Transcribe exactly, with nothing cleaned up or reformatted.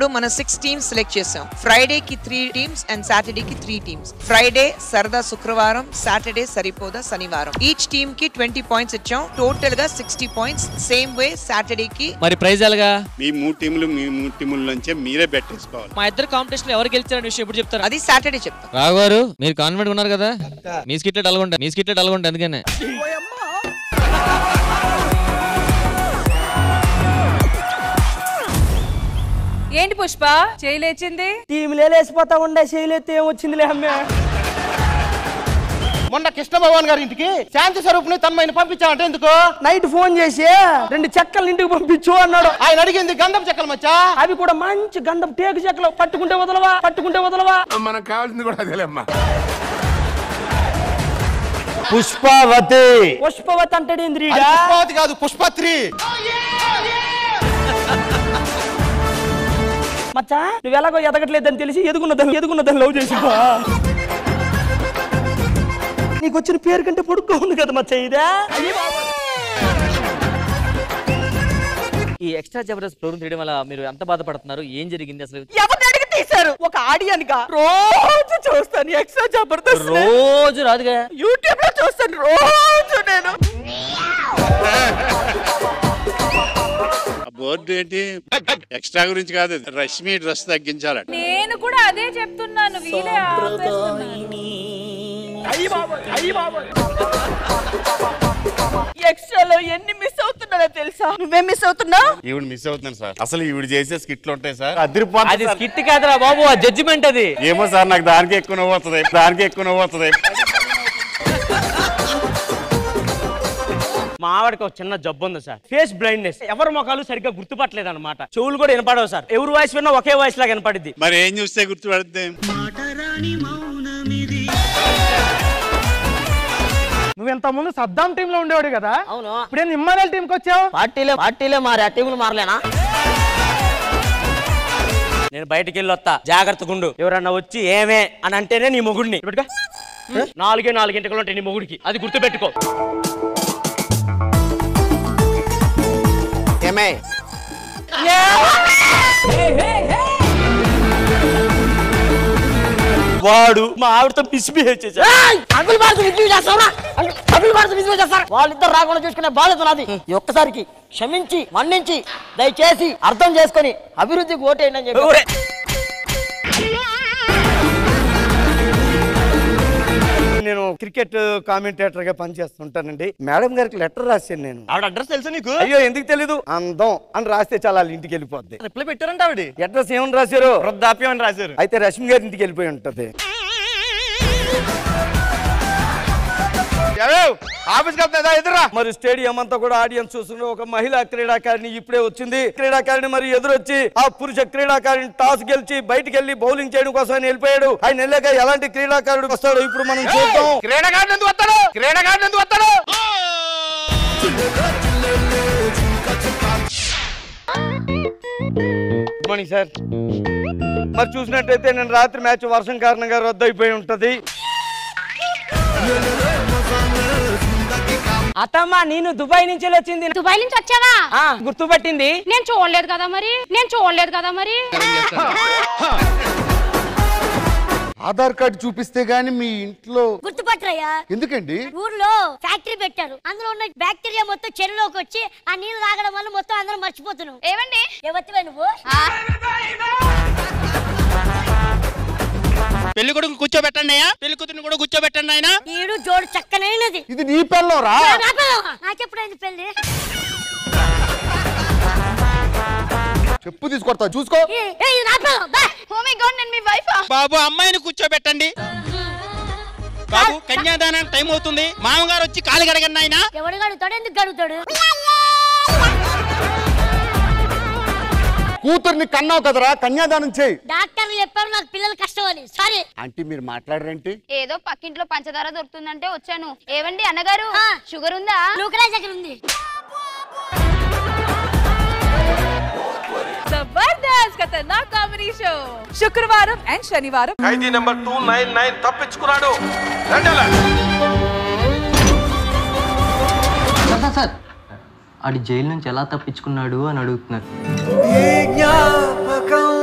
ఇప్పుడు మనం six teams select చేసాం. ఫ్రైడే కి త్రీ టీమ్స్ అండ్ సాటర్డే కి త్రీ టీమ్స్. ఫ్రైడే సరదా శుక్రవారం, సాటర్డే సరిపోదా శనివారం. ఈచ్ టీమ్ కి ట్వంటీ పాయింట్స్ ఇచ్చాం. టోటల్ గా sixty points. Same way Saturday కి. మరి ప్రైజ్ ఎలాగా? మీ మూడు టీములు మీ మూడు టీముల నుంచే మీరే బెట్ చేసుకోవాలి. మా ఇద్దరు కాంపిటీషన్ ఎవరు గెలిచారనే విషయం ఎప్పుడు చెప్తారు? అది సాటర్డే చెప్తారు. రావు గారు మీరు కాన్ఫిడెంట్ ఉన్నారు కదా? మీ స్కిట్ డల్గొండ మీ స్కిట్ డల్గొండ అందుకనే. ఏంటి పుష్ప చేయలేచింది? టీములే లేసిపోతా ఉండే, చేయలేస్తే ఏమొచ్చిందిలే అమ్మే. మొన్న కృష్ణ భగవాన్ గారి ఇంటికి శాంతి స్వరూపుని తన్మయ్యని పంపించామంటే ఎందుకు? నైట్ ఫోన్ చేసి రెండు చెక్కలు ఇంటికి పంపించు అన్నాడు. ఆయన అడిగింది గంధం చెక్కలు మచ్చా. అవి కూడా మంచి గంధం టేకు చెక్కలు. పట్టుకుంటే వదలవా పట్టుకుంటే వదలవా. మనకు కావాల్సింది కూడా అదేలేమ్మా. పుష్పవతి పుష్పవతి అంటే పుష్పవతి కాదు పుష్పత్రి. మచ్చా నువ్వు ఎలాగో ఎదగట్లేదని తెలిసి ఎదుగున్నదని ఎదుగున్నదని లవ్ చేసిపో. నీకు వచ్చిన పేరు కంటే పొడుగ్గా ఉంది కదా మచ్చ ఇదా. ఈ ఎక్స్ట్రా జబర్దస్త్ ప్రోగ్రామ్ తీయడం వల్ల మీరు ఎంత బాధపడుతున్నారు? ఏం జరిగింది అసలు? ఎవరిని అడిగి తీశారు? ఒక ఆడియన్ గా రోజు చూస్తాను ఎక్స్ట్రా జబర్దస్త్. రోజు రాదుగా, యూట్యూబ్ లో చూస్తాను రోజు నేను. బోర్డు ఏంటి? ఎక్స్ట్రా గురించి కాదు, రష్మి డ్రెస్ తగ్గించాలంట. నేను కూడా అదే చెప్తున్నాను. వీలే ఎక్స్ట్రాలో ఎన్ని మిస్ అవుతున్నానో తెలుసా? నువ్వేం మిస్ అవుతున్నావు? ఈవిడ మిస్ అవుతున్నాను సార్. అసలు ఈవిడ చేసే స్కిట్లు ఉంటాయి సార్, అది స్కిట్ కాదురా బాబు, జడ్జిమెంట్ అది. ఏమో సార్ నాకు దానికి ఎక్కువ నవ్వు వస్తుంది, దానికి ఎక్కువ నవ్వు వస్తుంది. మా ఆవిడకి ఒక చిన్న జబ్బు ఉంది సార్, ఫేస్ బ్లైండ్నెస్. ఎవరి ముఖాలు సరిగ్గా గుర్తుపట్టలేదు అనమాట. చెవులు కూడా వినపడవు సార్. ఎవరు వాయిస్ విన్నా ఒకే వాయిస్ లాగా వినపడింది. మరి ఏం చూస్తే గుర్తుపడుతుంది? నువ్వు ఎంత ముందు సద్దాం టీమ్ లో ఉండేవాడు కదా? అవును. ఇప్పుడే ఇమ్మానుయల్ టీమ్ కి వచ్చావు. పార్టీలే పార్టీలే మారి ఆ టీములు మారలేనా? నేను బయటికి వెళ్ళి వస్తా, జాగ్రత్త గుండు. ఎవరన్నా వచ్చి ఏమే అని అంటేనే నీ మొగుడిని. నాలుగే నాలుగు ఇంటికలు ఉంటాయి నీ మొగుడికి, అది గుర్తు పెట్టుకో. ఏమే వాడు మా ఆవిడతో మిస్బిహేవ్ చేశాడు. వాళ్ళిద్దరు రాకుండా చూసుకునే బాధ్యత నాది. ఒక్కసారికి క్షమించి మన్నించి దయచేసి అర్థం చేసుకొని అభివృద్ధికి ఓటేయండి అని చెప్పి. నేను క్రికెట్ కామెంటేటర్ గా పనిచేస్తుంటానండి. మేడం గారికి లెటర్ రాశాను నేను. ఆవిడ అడ్రస్ తెలుసా నీకు? అయ్యో ఎందుకు తెలీదు, అందం అని రాస్తే చాలా వాళ్ళ ఇంటికి వెళ్ళిపోద్ది. రిప్లై పెట్టారంట ఆవిడ. అడ్రస్ ఏమని రాశారు? వృద్ధాప్యం అని రాశారు. అయితే రష్మి గారి ఇంటికి వెళ్ళిపోయి ఉంటది. ఆఫీస్ ఎదురా. మరి స్టేడియం అంతా కూడా ఆడియన్స్ చూస్తున్న ఒక మహిళా క్రీడాకారిణి ఇప్పుడే వచ్చింది. క్రీడాకారిణి మరి ఎదురొచ్చి ఆ పురుష క్రీడాకారిణి టాస్ గెలిచి బయటికి వెళ్ళి బౌలింగ్ చేయడం కోసం ఆయన వెళ్ళిపోయాడు. ఆయన వెళ్ళాక ఎలాంటి క్రీడాకారుడు వస్తాడో ఇప్పుడు మనం చూద్దాం. క్రీడాకారుడు ఎందుకు వస్తాడు? క్రీడాకారుడు ఎందుకు వస్తాడు? Good morning sir. మరి చూసినట్టయితే నేను రాత్రి మ్యాచ్ వర్షం కారణంగా రద్దు అయిపోయి ఉంటది. అత్తమ్మ నేను దుబాయ్ నుంచి వచ్చింది. దుబాయ్ నుంచి వచ్చావా? గుర్తుపట్టింది. నేను చూడలేదు కదా మరి నేను చూడలేదు కదా మరి ఆధార్ కార్డు చూపిస్తే గానీ మీ ఇంట్లో గుర్తుపట్టరయ్యా. ఎందుకండి? ఊర్లో ఫ్యాక్టరీ పెట్టారు. అందులో ఉన్న బ్యాక్టీరియా మొత్తం చెరువులోకి వచ్చి ఆ నీళ్లు తాగడం వల్ల మొత్తం అందరం మర్చిపోతున్నాం. ఏమండి ఏవత్తివా నువ్వు? పెళ్లి కొడుకు కూర్చోబెట్టండి, పెళ్లి కూతురు కూడా కూర్చోబెట్టండి. ఆయన ఈడు జోడు చక్కనైనది. ఇది నీ పెళ్ళం రా. నాకెప్పుడైంది పెళ్లి? చెప్పు తీసుకొడతా చూసుకో. బాబు అమ్మాయిని కూర్చోబెట్టండి బాబు. కన్యాదానానికి టైం అవుతుంది. మామగారు వచ్చి కాలు గడగండి. ఆయన ఎవడు గడుగుతాడు? ఎందుకు గడుగుతాడు? కూతుర్ని కన్నావు కదరా, కన్యాదానం చేయి. డాక్టర్లు చెప్పారు నాకు పిల్లలు కష్టం అని. సారీ అంటే మీరు మాట్లాడరేంటి? ఏదో పక్కింట్లో పంచదార దొరుకుతుందంటే వచ్చాను. ఏవండి అన్నగారు, షుగర్ ఉందా? గ్లూకోజ్ దగ్గర ఉంది. జబర్దస్త్ ఖతర్నాక్ కామెడీ షో శుక్రవారం అండ్ శనివారం. ఖైదీ నంబర్ టూ నైన్ నైన్ తప్పించుకున్నాడు. సార్ ఆడి జైలు నుంచి ఎలా తప్పించుకున్నాడు అని అడుగుతున్నారు. జ్ఞాపకం